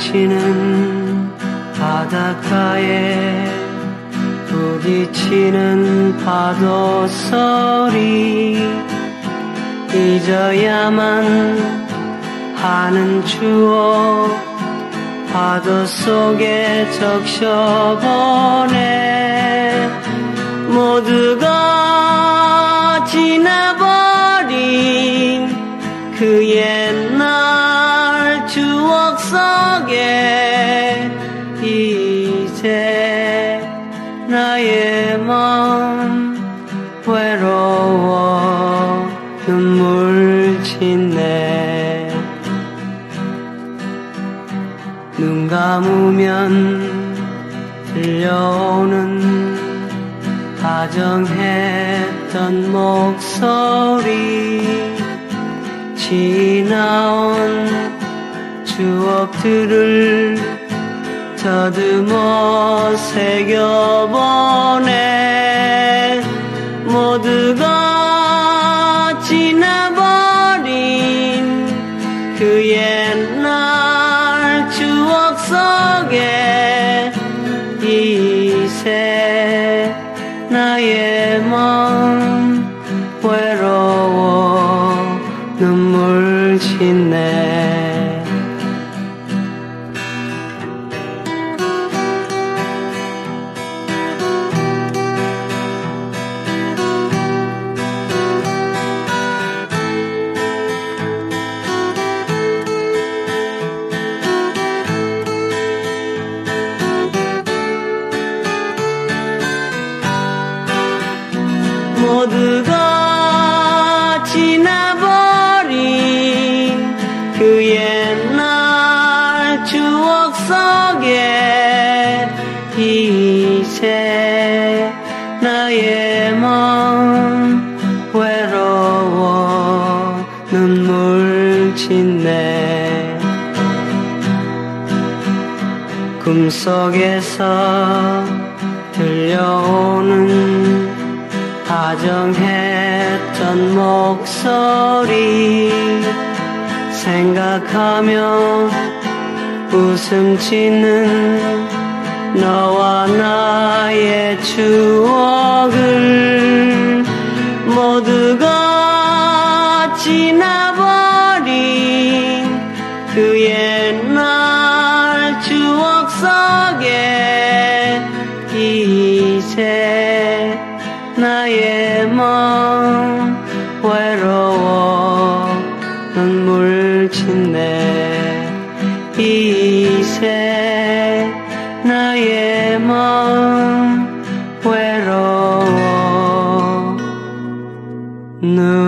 스치는 바닷가에 부딪히는 파도 소리 잊어야만 하는 추억 파도 속에 적셔보내 모두가 지나버린 그 옛날 추억 속에 이제 나의 마음 외로워 눈물 짓네 눈 감으면 들려오는 다정했던 목소리 지나온 추억들을 더듬어 새겨보네 모두가 지나버린 그 옛날 추억 속에 이제 나의 마음 외로워 눈물 짓네 모두가 지나버린 그 옛날 추억 속에 이제 나의 마음 외로워 눈물 짓네 꿈속에서 들려오는 다정했던 목소리 생각하며 웃음 짓는 너와 나의 추억을 모두가 지나버린 그 옛날 추억 속에 이제 나의 마음 외로워 눈물 짓네 이제 나의 마음 외로워 눈물